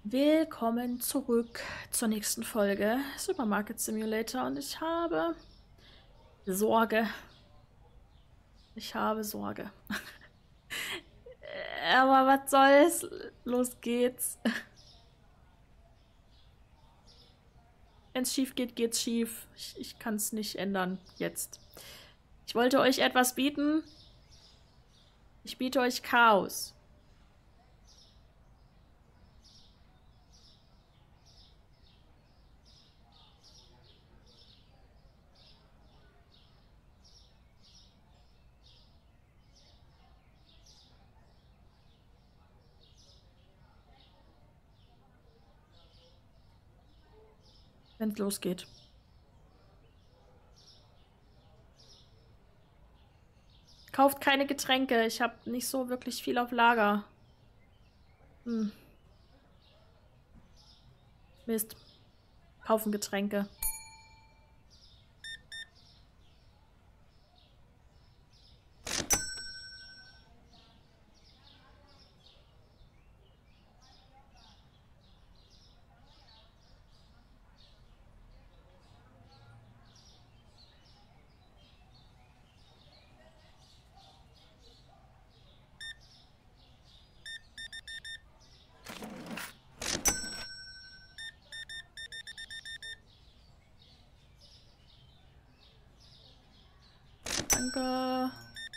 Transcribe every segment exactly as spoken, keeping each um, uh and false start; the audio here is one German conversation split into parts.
Willkommen zurück zur nächsten Folge Supermarket Simulator und ich habe Sorge. Ich habe Sorge. Aber was soll's? Los geht's. Wenn's schief geht, geht's schief. Ich, ich kann es nicht ändern jetzt. Ich wollte euch etwas bieten. Ich biete euch Chaos. Wenn's losgeht. Kauft keine Getränke. Ich habe nicht so wirklich viel auf Lager. Hm. Mist. Kaufen Getränke. Danke.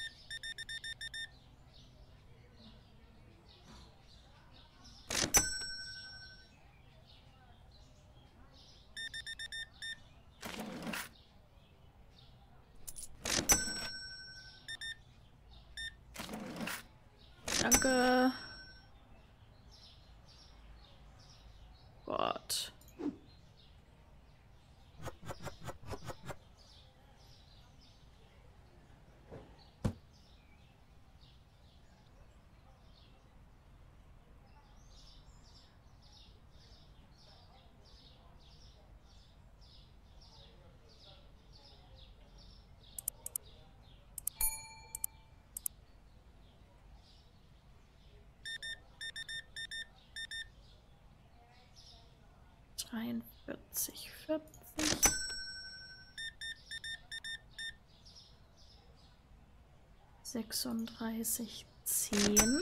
Danke. Gott. dreiundvierzig, vierzig. sechsunddreißig, zehn.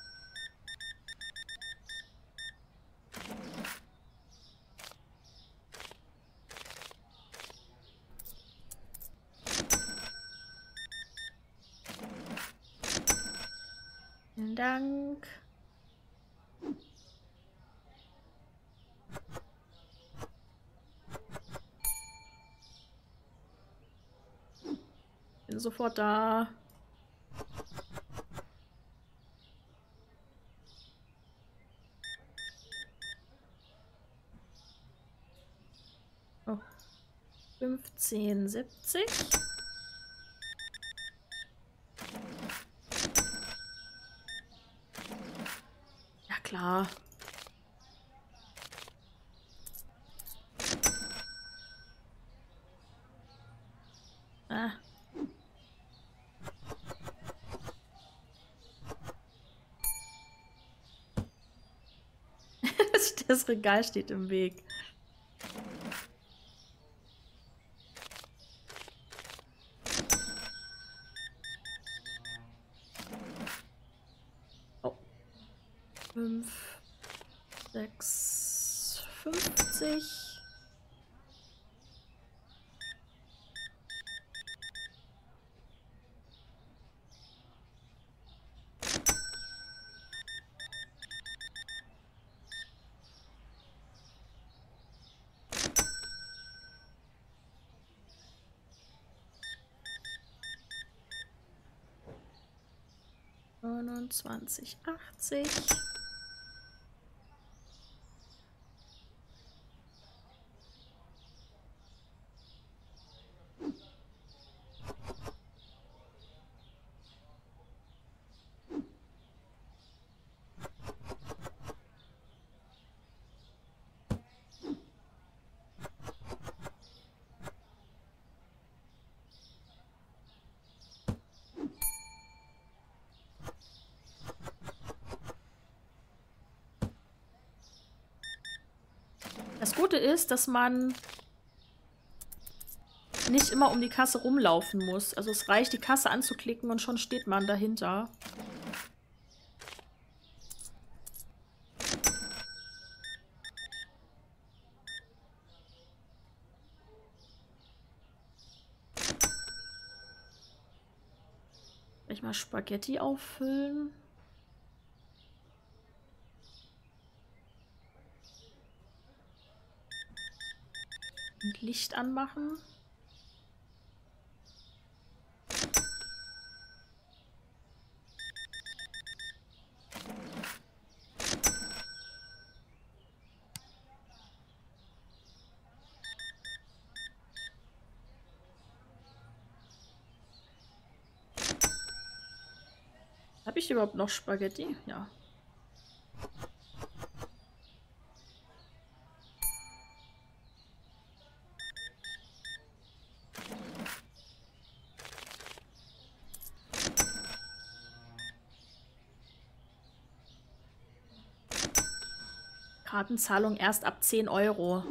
Vielen Dank. Bin sofort da. Oh. fünfzehn, siebzig. Ja klar. Ah. Das Regal steht im Weg. Oh. fünf, sechs, fünfzig. neunundzwanzig, achtzig. Das Gute ist, dass man nicht immer um die Kasse rumlaufen muss. Also es reicht, die Kasse anzuklicken und schon steht man dahinter. Soll ich mal Spaghetti auffüllen? Und Licht anmachen. Habe ich überhaupt noch Spaghetti? Ja. Kartenzahlung erst ab zehn Euro.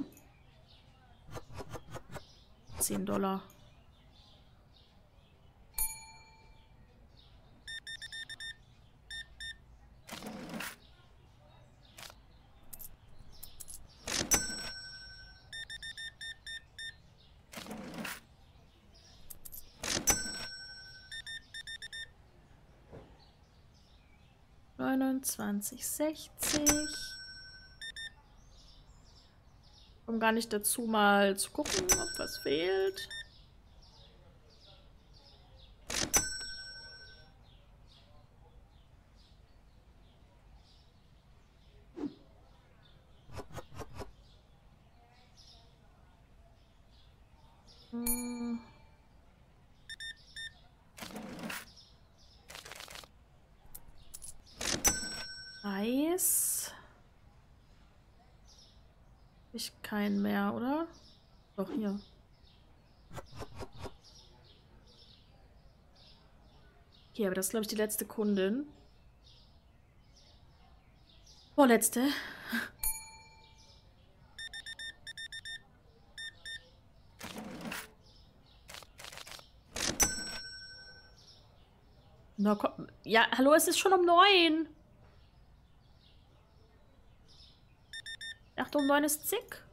zehn Dollar. neunundzwanzig, sechzig. Komm gar nicht dazu, mal zu gucken, ob was fehlt. Hm. Reis. Ich keinen mehr, oder? Doch, hier. Okay, aber das ist, glaube ich, die letzte Kundin. Vorletzte. Na komm. Ja, hallo, es ist schon um neun. Ich dachte, um neun ist zick.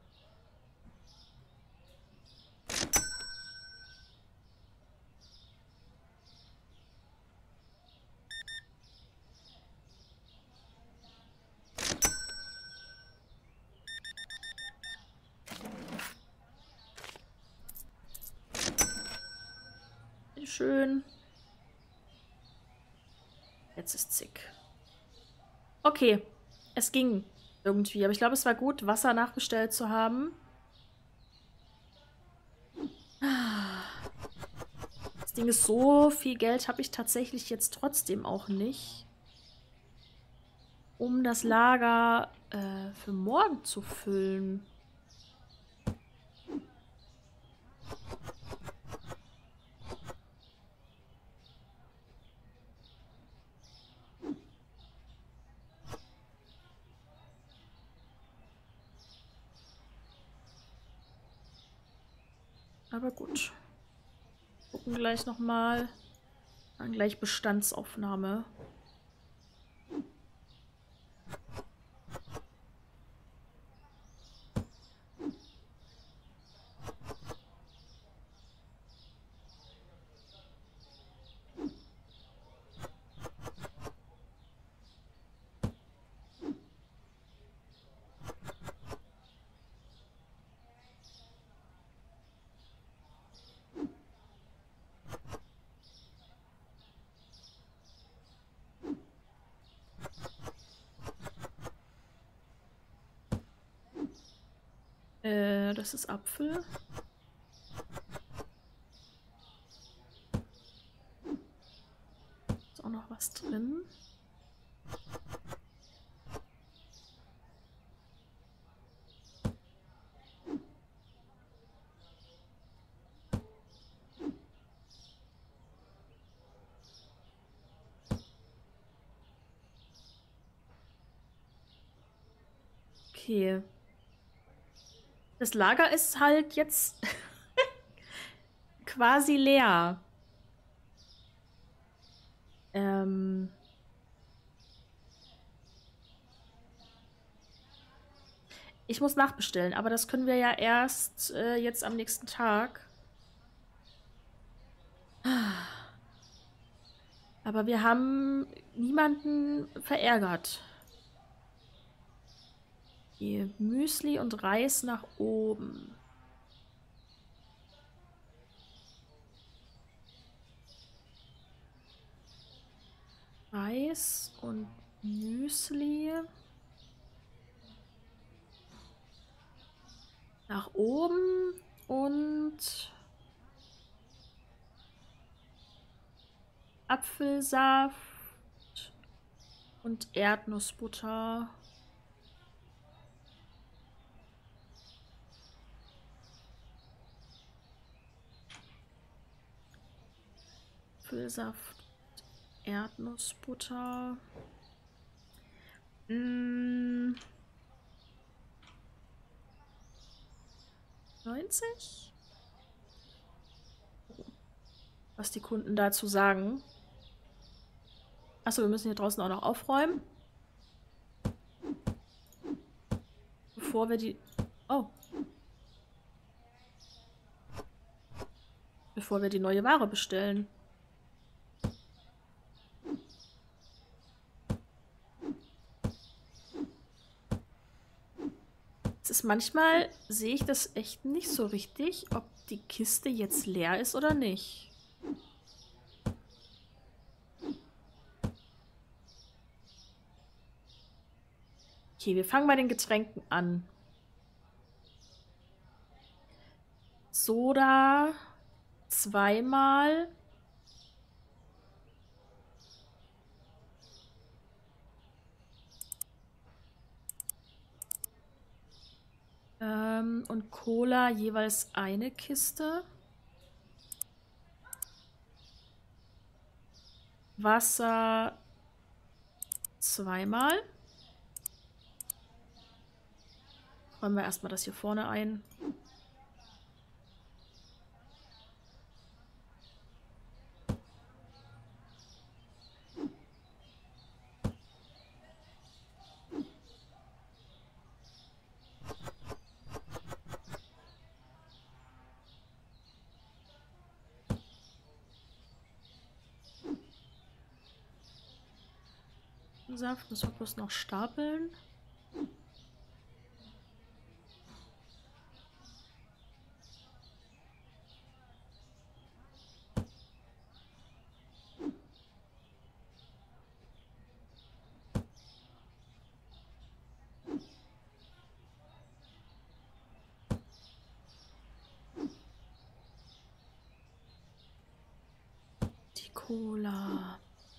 Schön. Jetzt ist zick. Okay, es ging irgendwie. Aber ich glaube, es war gut, Wasser nachbestellt zu haben. Das Ding ist, so viel Geld habe ich tatsächlich jetzt trotzdem auch nicht, um das Lager äh, für morgen zu füllen. Aber gut. Gucken gleich nochmal. Dann gleich Bestandsaufnahme. Äh, das ist Apfel. Ist auch noch was drin. Okay. Das Lager ist halt jetzt quasi leer. Ähm... Ich muss nachbestellen, aber das können wir ja erst äh, jetzt am nächsten Tag. Aber wir haben niemanden verärgert. Hier, Müsli und Reis nach oben. Reis und Müsli. Nach oben und Apfelsaft und Erdnussbutter. Apfelsaft, Erdnussbutter. Hm. neunzig? Was die Kunden dazu sagen. Achso, wir müssen hier draußen auch noch aufräumen. Bevor wir die... Oh. Bevor wir die neue Ware bestellen. Es ist manchmal, sehe ich das echt nicht so richtig, ob die Kiste jetzt leer ist oder nicht. Okay, wir fangen bei den Getränken an. Soda zweimal. Ähm, und Cola jeweils eine Kiste. Wasser zweimal. Räumen wir erstmal das hier vorne ein. Saft müssen wir bloß noch stapeln. Die Cola.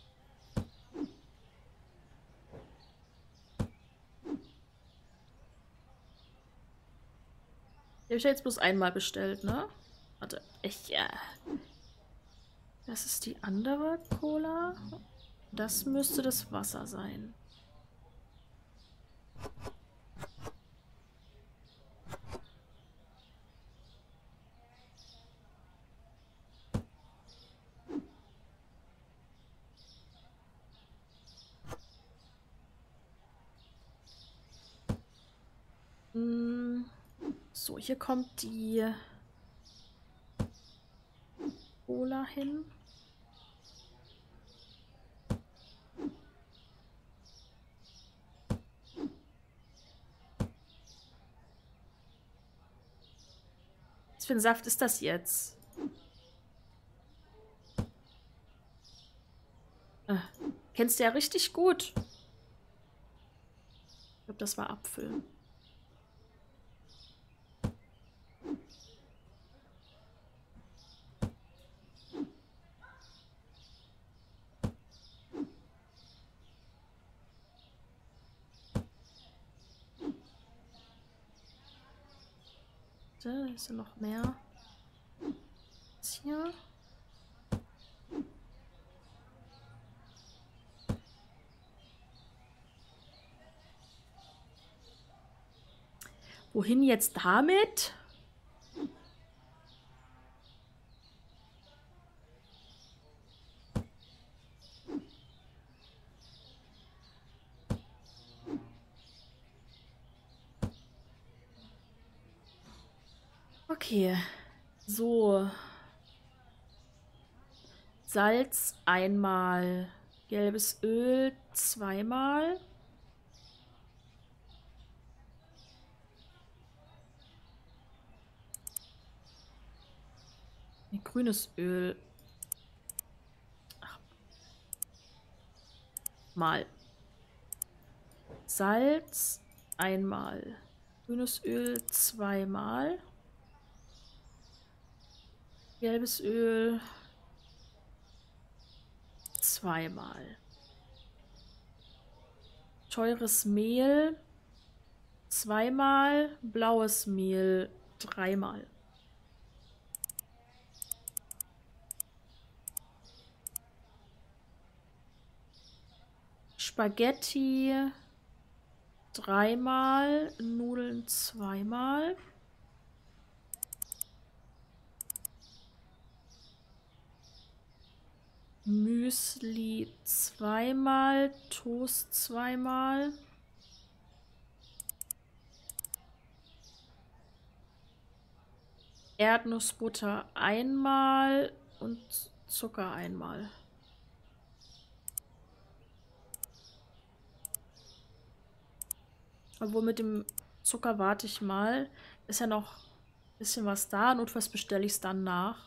Die habe ich ja jetzt bloß einmal bestellt, ne? Warte, ich, ja. Das ist die andere Cola. Das müsste das Wasser sein. Hm. So, hier kommt die Cola hin. Was für ein Saft ist das jetzt? Äh, kennst du ja richtig gut. Ich glaube, das war Apfel. Da ist ja noch mehr. Das hier. Wohin jetzt damit? Okay, so. Salz einmal, gelbes Öl zweimal. Nee, grünes Öl. Ach. Mal. Salz einmal, grünes Öl zweimal. Gelbes Öl zweimal. Teures Mehl zweimal. Blaues Mehl dreimal. Spaghetti dreimal. Nudeln zweimal. Müsli zweimal, Toast zweimal. Erdnussbutter einmal und Zucker einmal. Obwohl mit dem Zucker warte ich mal. Ist ja noch ein bisschen was da. Notfalls bestelle ich es dann nach.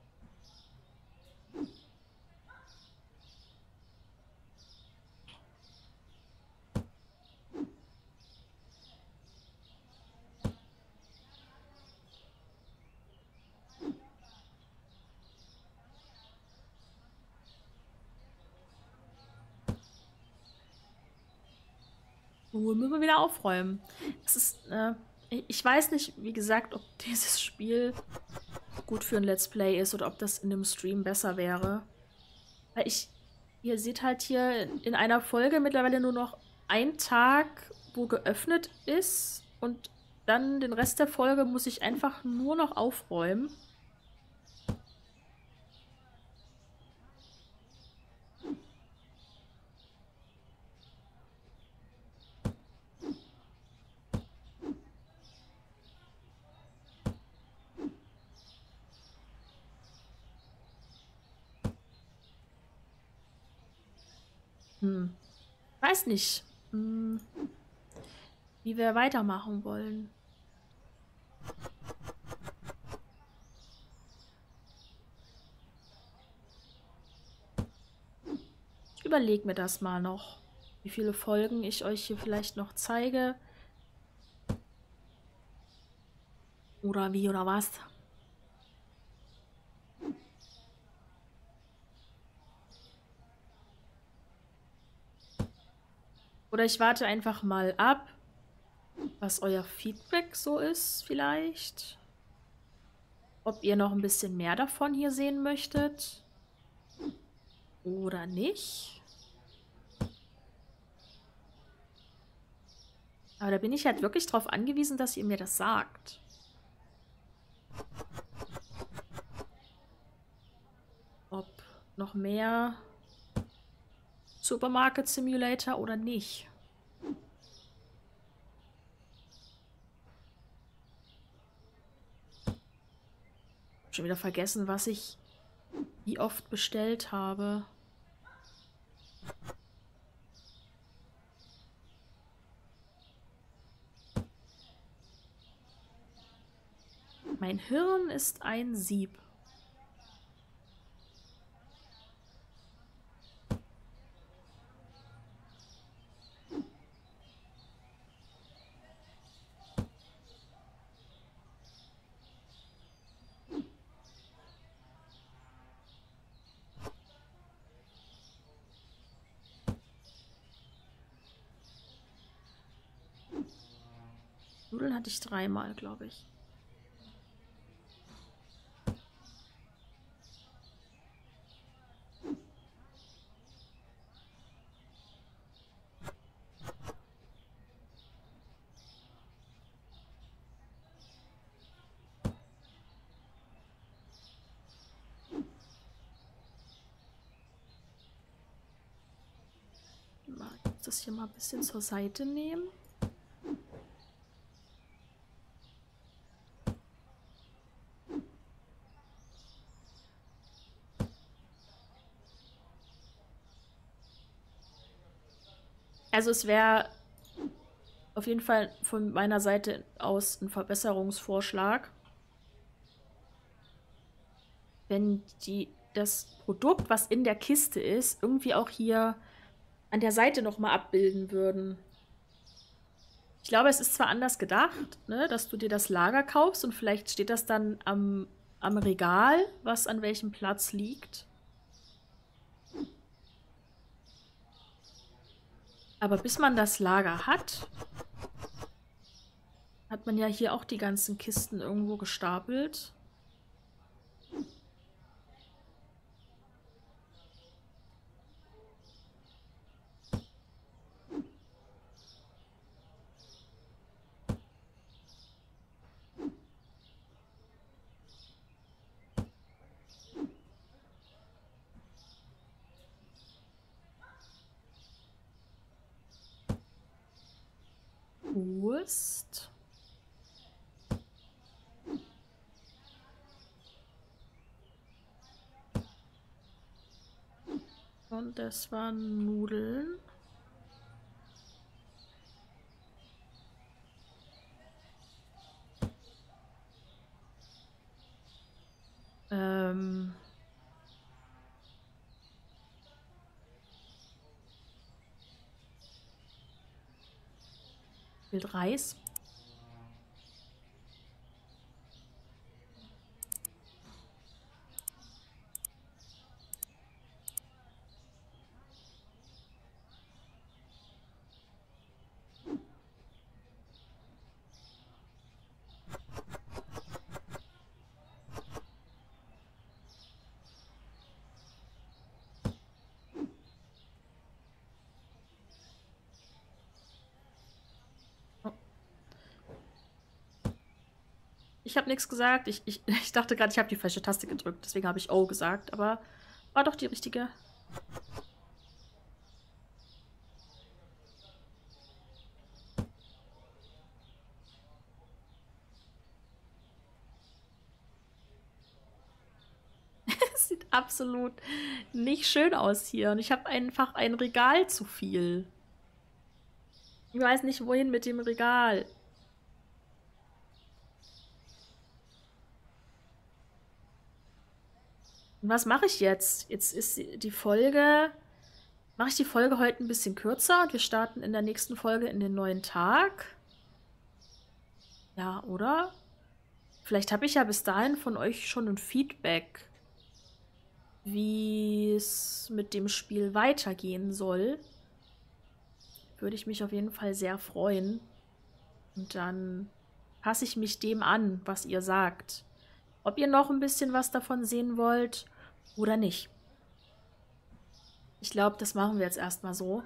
Oh, müssen wir wieder aufräumen. Das ist, äh, ich weiß nicht, wie gesagt, ob dieses Spiel gut für ein Let's Play ist oder ob das in dem Stream besser wäre. Weil ich, ihr seht halt hier in einer Folge mittlerweile nur noch ein Tag, wo geöffnet ist und dann den Rest der Folge muss ich einfach nur noch aufräumen. Hm. Weiß nicht, hm, wie wir weitermachen wollen. Ich überlege mir das mal noch, wie viele Folgen ich euch hier vielleicht noch zeige. Oder wie oder was. Oder ich warte einfach mal ab, was euer Feedback so ist vielleicht. Ob ihr noch ein bisschen mehr davon hier sehen möchtet. Oder nicht. Aber da bin ich halt wirklich drauf angewiesen, dass ihr mir das sagt. Ob noch mehr Supermarket Simulator oder nicht. Schon wieder vergessen, was ich wie oft bestellt habe. Mein Hirn ist ein Sieb. Nudeln hatte ich dreimal, glaube ich. das hier mal ein bisschen zur Seite nehmen. Also es wäre auf jeden Fall von meiner Seite aus ein Verbesserungsvorschlag, wenn die das Produkt, was in der Kiste ist, irgendwie auch hier an der Seite nochmal abbilden würden. Ich glaube, es ist zwar anders gedacht, ne, dass du dir das Lager kaufst und vielleicht steht das dann am, am Regal, was an welchem Platz liegt. Aber bis man das Lager hat, hat man ja hier auch die ganzen Kisten irgendwo gestapelt. Wurst. Und das waren Nudeln. Ähm. Fehlt Reis. Ich habe nichts gesagt. Ich, ich, ich dachte gerade, ich habe die falsche Taste gedrückt. Deswegen habe ich O gesagt. Aber war doch die richtige. Es sieht absolut nicht schön aus hier. Und ich habe einfach ein Regal zu viel. Ich weiß nicht, wohin mit dem Regal. Und was mache ich jetzt? Jetzt ist die Folge... Mache ich die Folge heute ein bisschen kürzer und wir starten in der nächsten Folge in den neuen Tag? Ja, oder? Vielleicht habe ich ja bis dahin von euch schon ein Feedback, wie es mit dem Spiel weitergehen soll. Würde ich mich auf jeden Fall sehr freuen. Und dann passe ich mich dem an, was ihr sagt. Ob ihr noch ein bisschen was davon sehen wollt oder nicht. Ich glaube, das machen wir jetzt erstmal so.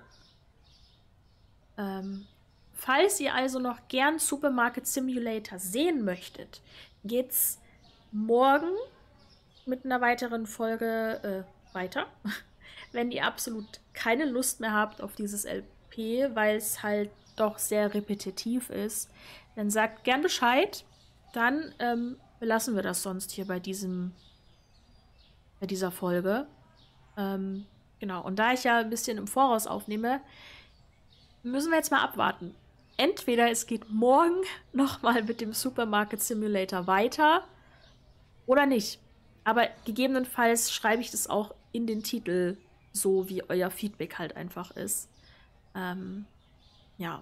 Ähm, falls ihr also noch gern Supermarket Simulator sehen möchtet, geht's morgen mit einer weiteren Folge äh, weiter. Wenn ihr absolut keine Lust mehr habt auf dieses L P, weil es halt doch sehr repetitiv ist, dann sagt gern Bescheid. Dann ähm, belassen wir das sonst hier bei diesem bei dieser Folge. Ähm, genau, und da ich ja ein bisschen im Voraus aufnehme, müssen wir jetzt mal abwarten. Entweder es geht morgen nochmal mit dem Supermarket Simulator weiter oder nicht. Aber gegebenenfalls schreibe ich das auch in den Titel, so wie euer Feedback halt einfach ist. Ähm, ja.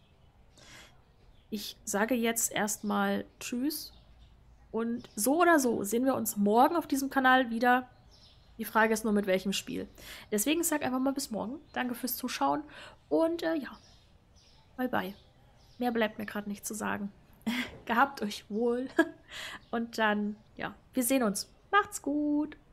Ich sage jetzt erstmal Tschüss. Und so oder so sehen wir uns morgen auf diesem Kanal wieder. Die Frage ist nur, mit welchem Spiel. Deswegen sag einfach mal bis morgen. Danke fürs Zuschauen. Und äh, ja, bye bye. Mehr bleibt mir gerade nicht zu sagen. Gehabt euch wohl. Und dann, ja, wir sehen uns. Macht's gut.